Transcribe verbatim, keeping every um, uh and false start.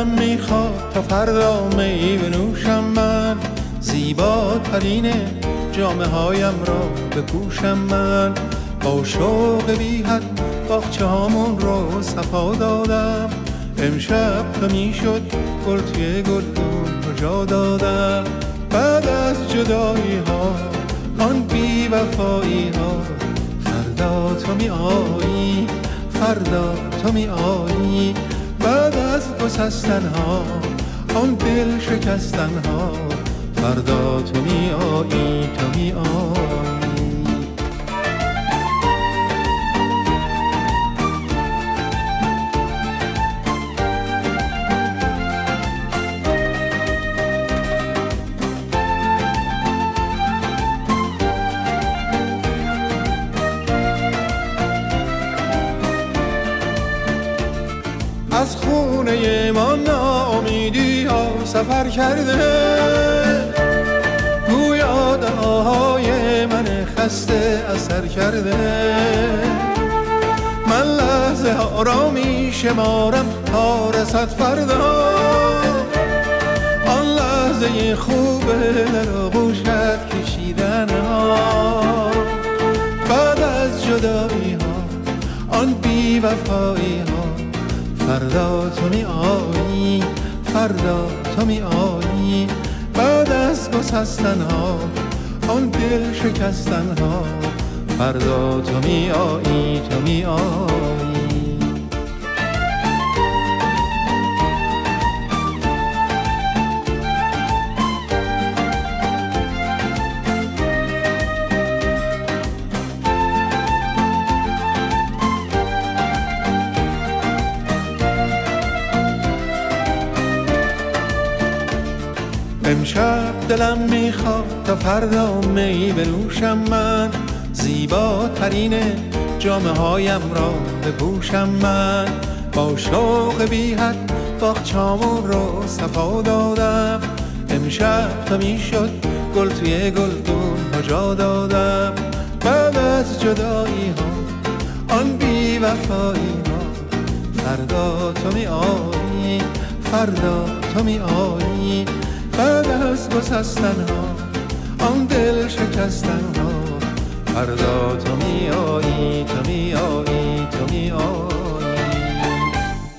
دلم میخواد تا فردا می بنوشم من، زیباترین جامه هایم را بپوشم من. با شوق بی حد باغچه هامون رو صفا دادم، امشب که میشد گل توی گلدون رو جا دادم. بعد از جدایی ها آن بی وفایی ها، فردا تو می آیی، فردا تو می آیی. بعد از گسستن ها آن دل شکستن ها، فردا تو می آیی، تو می آیی. از خونه ما ناامیدی ها سفر کرده، گویا دعاهای من خسته اثر کرده. من لحظه ها را می شمارم تا رسد فردا، آن لحظه خوبه در آغوشت کشیدن ها. بعد از جدایی ها آن بی وفایی ها، فردا تو می آیی، فردا تو می آیی. بعد از گسستن ها آن دل شکستن ها، فردا تو می آیی، تو می آیی. امشب دلم میخواد تا فردا می بنوشم من، زیباترین جامه هایم را بپوشم من. با شوق بی حد باغچه‌مون رو صفا دادم، امشب تا میشد گل توی گلدون ها جا دادم. بعد از جدایی ها آن بی وفایی ها، فردا تو می آیی، فردا تو می آیی. بعد از گسستن ها آن دل شکستن ها، فردا تو می آیی.